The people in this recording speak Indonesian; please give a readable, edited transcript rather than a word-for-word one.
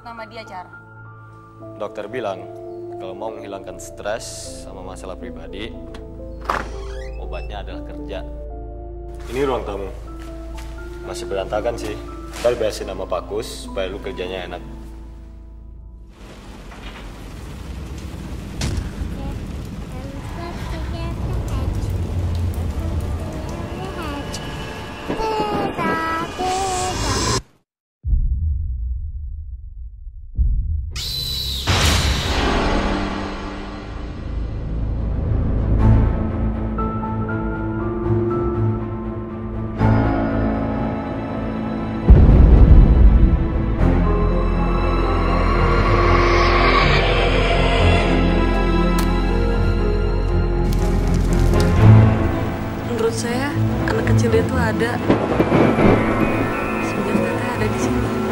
sebut nama dia, Car? Dokter bilang, kalau mau menghilangkan stres sama masalah pribadi, obatnya adalah kerja. Ini ruang tamu. Masih berantakan sih. Ntar beresin sama Pak Kus, supaya lu kerjanya enak. Menurut saya, anak kecil itu ada. Semenjak Teteh ada di sini.